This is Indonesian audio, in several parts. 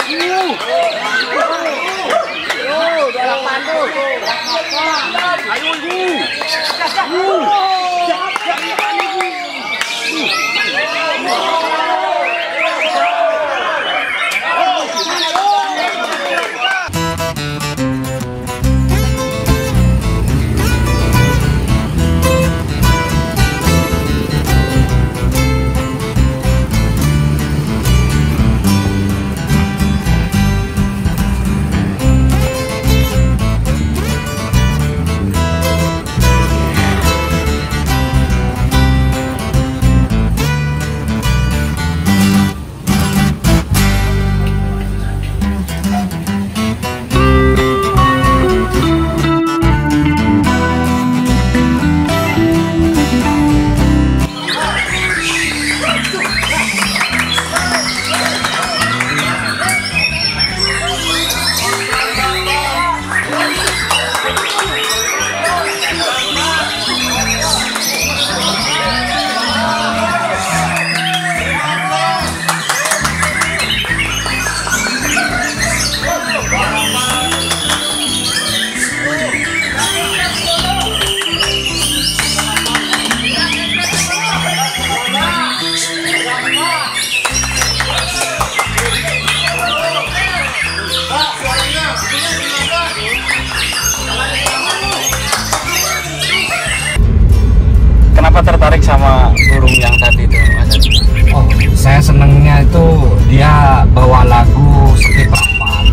Kenapa tertarik sama burung yang tadi itu, Mas? Oh, saya senengnya itu dia bawa lagu skip rapat,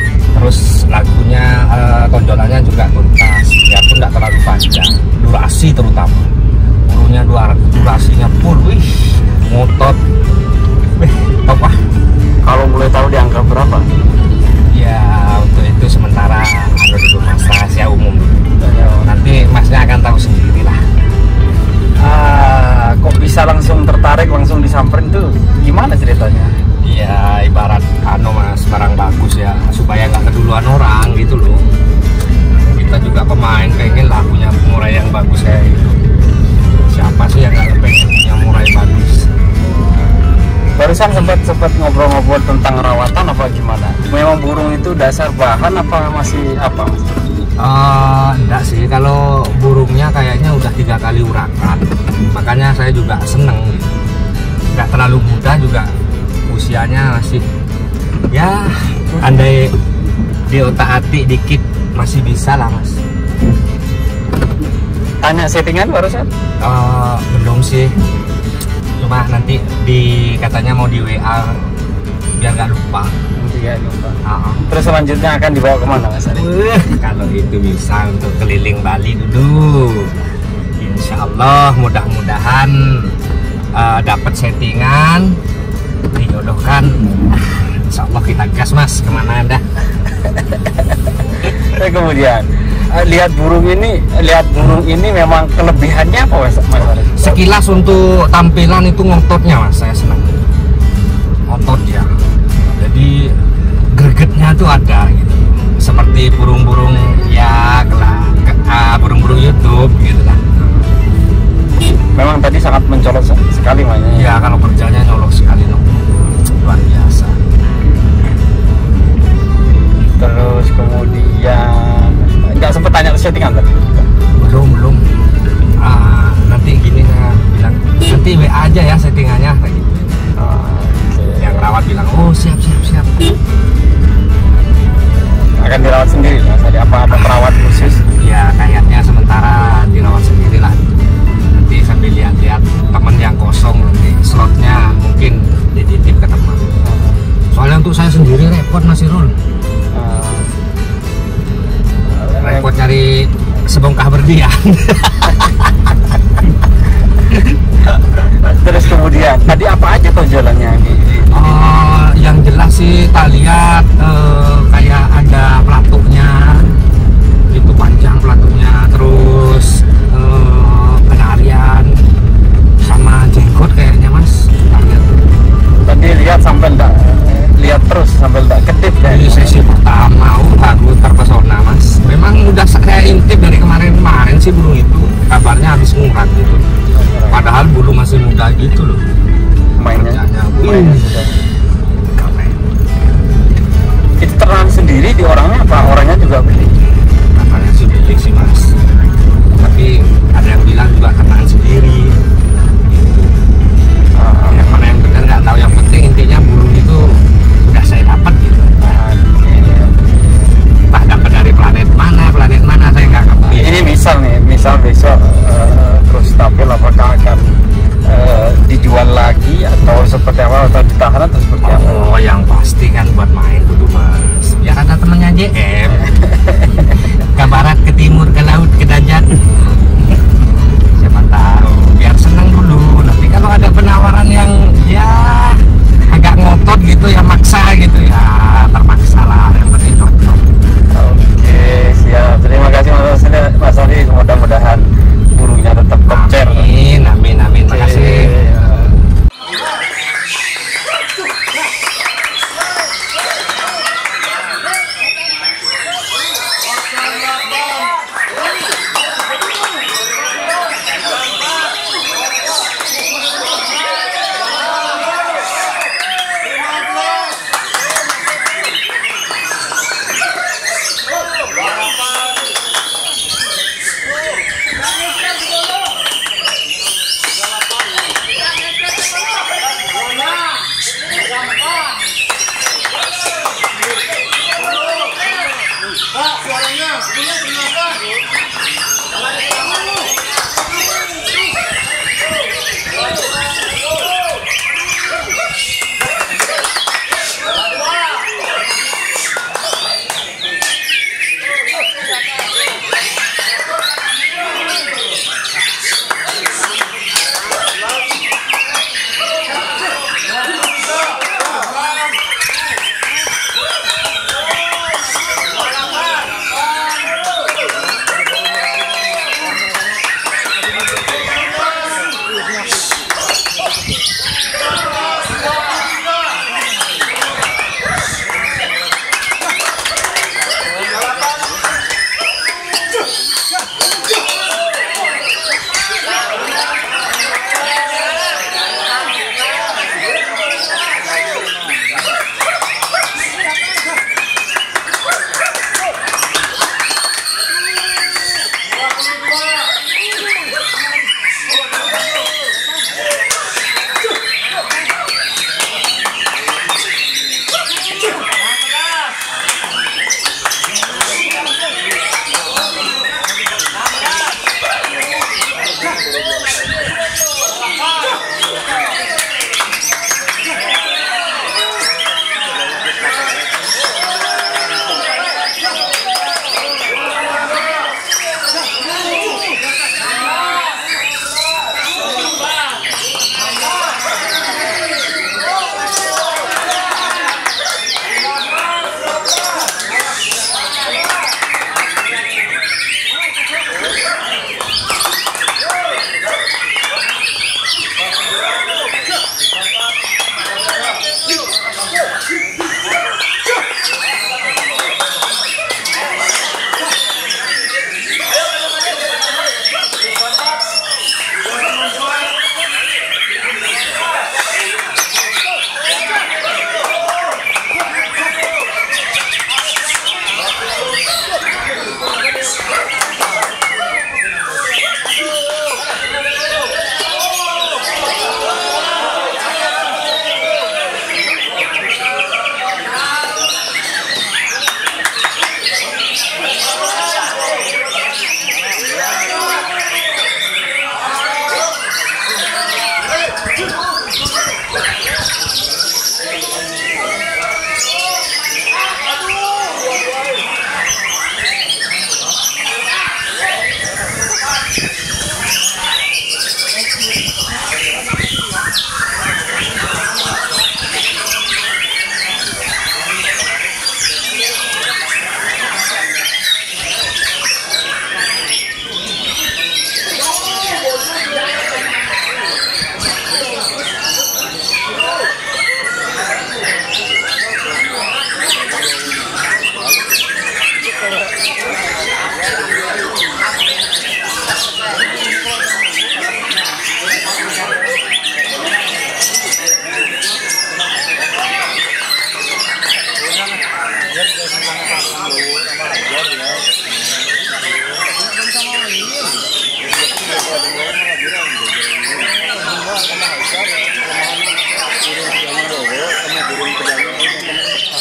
terus lagunya tonjolannya juga tuntas, biarpun nggak terlalu panjang, durasi terutama burungnya durasinya full, wih ngotot, wih top ah. Kalau boleh tahu di angka berapa? Ya untuk itu sementara anu dulu mas, rahasia umum. Nanti masnya akan tahu sendiri lah. Kok bisa langsung tertarik, langsung disamperin tuh gimana ceritanya? Ya ibarat anu mas, barang bagus ya, supaya nggak keduluan orang gitu loh. Kita juga pemain pengen lah punya murai yang bagus kayak gitu. Siapa sih yang nggak pengen punya murai bagus? Barusan sempat ngobrol-ngobrol tentang rawatan apa gimana? Memang burung itu dasar bahan apa masih apa, Mas? Enggak sih, kalau burungnya kayaknya udah 3 kali urakan, makanya saya juga seneng gitu. Nggak terlalu muda juga, usianya masih ya andai diotak-atik dikit masih bisa lah mas. Tanya settingan barusan? Belum sih, cuma nanti katanya mau di WA biar nggak lupa. Ya, terus selanjutnya akan dibawa kemana Mas Ari? Kalau itu bisa untuk keliling Bali dulu, Insya Allah mudah-mudahan dapat settingan, dijodohkan, Insya Allah kita gas mas kemana anda. Kemudian lihat burung ini memang kelebihannya apa Mas Ari? Sekilas untuk tampilan itu ngototnya mas, saya senang ngotot ya, jadi gregetnya tuh ada gitu, seperti burung-burung ya burung-burung YouTube gitu lah. Memang tadi sangat mencolok sekali mainnya. Ya kalau kerjanya nyolok sekali loh, luar biasa. Terus kemudian nggak sempet tanya settingan tadi? Belum. Nanti gini saya bilang nanti WA aja ya settingannya kayak gitu. Yang rawat bilang oh siap. Akan dirawat sendiri Mas Ari? Apa perawat khusus? Ya kayaknya sementara dirawat sendiri lah. Nanti sambil lihat-lihat teman yang kosong, nanti slotnya mungkin dititip ke teman. Soalnya untuk saya sendiri repot Mas Irul. Repot cari sebongkah berlian. Terus kemudian tadi apa aja tonjolannya? Yang jelas sih tak lihat kayak ada pelatuknya, itu panjang pelatuknya, terus penarian sama jenggot kayaknya mas. Tadi lihat sampai lihat terus sampai enggak kedip ya? Di sesi pertama aku terpesona mas. Memang udah saya intip dari kemarin sih burung itu, kabarnya habis ngurat gitu. Padahal burung masih muda gitu loh. Mainnya sudah. Itu ternak sendiri di orangnya apa? Orangnya juga beli? Katanya sih beli sih mas, tapi ada yang bilang juga kenaan sendiri gitu. Yang mana yang benar nggak tahu, yang penting intinya burung itu udah saya dapat gitu. Entah dapat dari planet mana saya nggak ngerti. Ini misal besok terus stabil, apakah akan dijual lagi atau seperti apa, atau ditahan atau seperti apa? Oh, yang pasti kan buat main dulu mas, biar ada temennya JM. Ke barat, ke timur, ke laut, ke dajat. Siapa tahu, biar senang dulu. Nanti kalau ada penawaran yang ya agak ngotot gitu ya, maksa gitu ya, terpaksa lah, yang penting cocok. Oke, siap. Terima kasih Mas Ali. Mudah-mudahan burungnya tetap kecer. Amin, amin, amin. Makasih.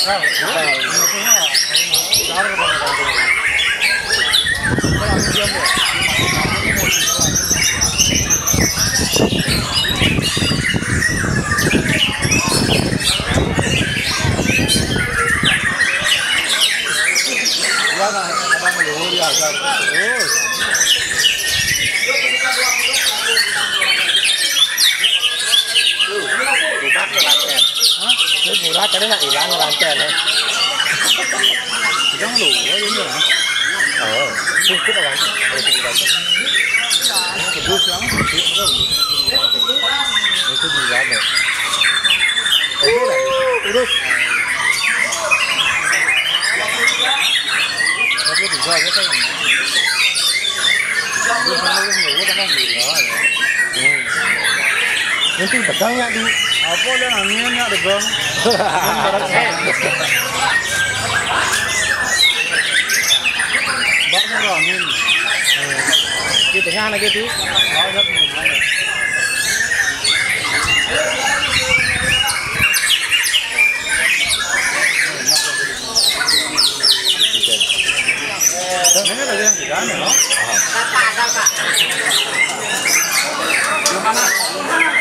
murah karena nak hilang lancar ya. Jangan lu, ini lah. Oh, cukup lah. Terus yang itu juga ada. Terus. Tapi bisa aja kan. Terus harus nunggu dengan murah. Nanti tegang ya di apa dan anginnya ada bang. Baknya angin. Di tengah lagi tuh. Agak mana? Ini lagi yang di sana, no? Ada. Gimana?